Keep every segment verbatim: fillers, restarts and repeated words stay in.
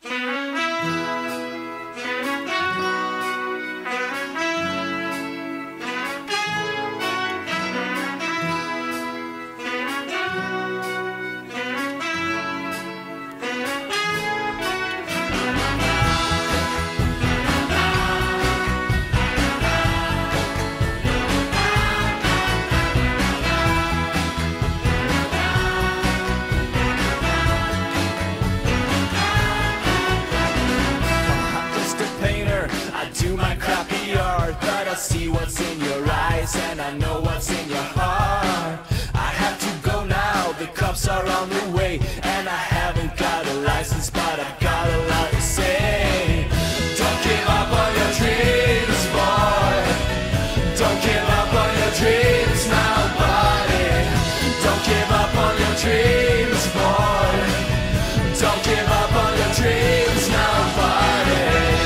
See what's in your eyes and I know what's in your heart. I have to go now, the cops are on the way, and I haven't got a license, but I've got a lot to say. Don't give up on your dreams, boy. Don't give up on your dreams now, buddy. Don't give up on your dreams, boy. Don't give up on your dreams now, buddy.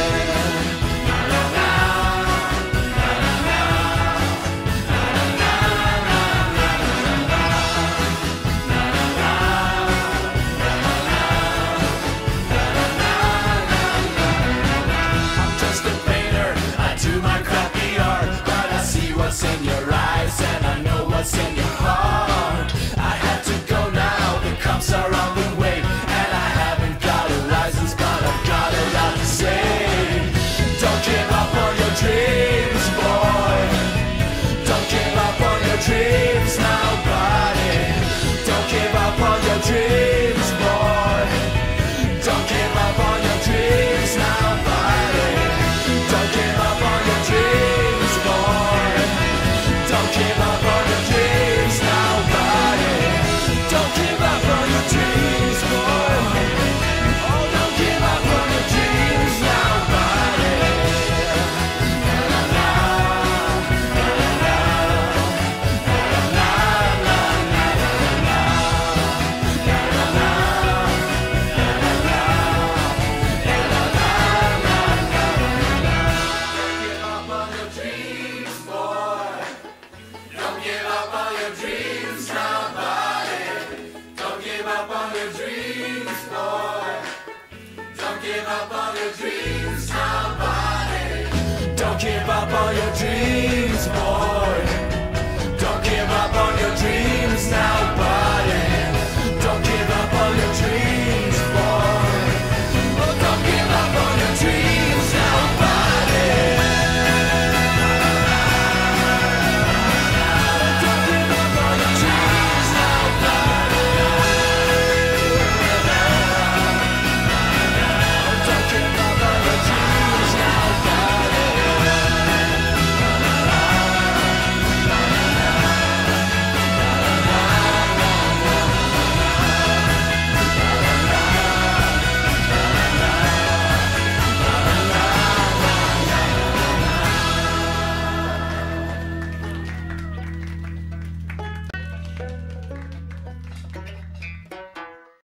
In your eyes and I know what's in your heart. I have to go now, the cops are on the way, and I haven't got a license, but I've got a lot to say. Don't give up on your dreams, boy. Don't give up on your dreams now, buddy. Don't give up on your dreams, boy. Don't give up on your dreams now, buddy. Don't give up on your dreams, boy. Don't give up on your dreams now, buddy. Don't give up on your dreams, boy. Oh, don't give up on your dreams now, buddy. La la la, la la la, la la la, la la la, Don't give up on your dreams now, buddy. Don't give up on your dreams, boy. Don't give up on your dreams now, buddy. Don't give up on your dreams, boy.